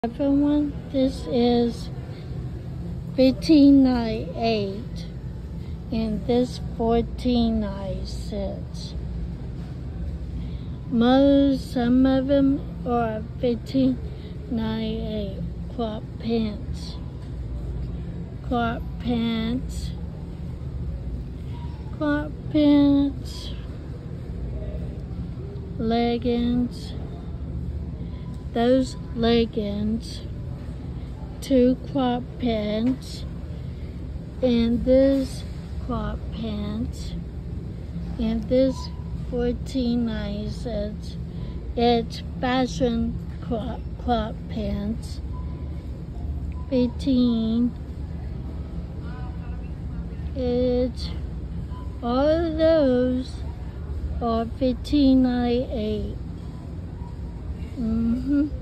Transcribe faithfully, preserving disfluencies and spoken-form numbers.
Everyone, this is fifteen ninety-eight and this fourteen ninety-six. Most, some of them are fifteen ninety-eight crop pants, crop pants, crop pants, leggings. Those leggings, two crop pants, and this crop pants, and this fourteen ninety-six. It's fashion crop, crop pants. fifteen. It's all of those are fifteen ninety-eight. Mm-hmm.